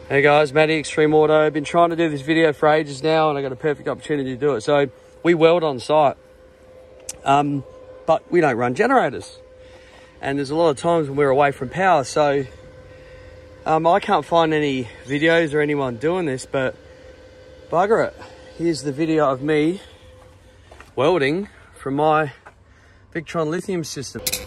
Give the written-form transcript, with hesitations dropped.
Hey guys, Matty, Extreme Auto. I've been trying to do this video for ages now and I got a perfect opportunity to do it. So we weld on site, but we don't run generators. And there's a lot of times when we're away from power. So I can't find any videos or anyone doing this, but bugger it. Here's the video of me welding from my Victron lithium system.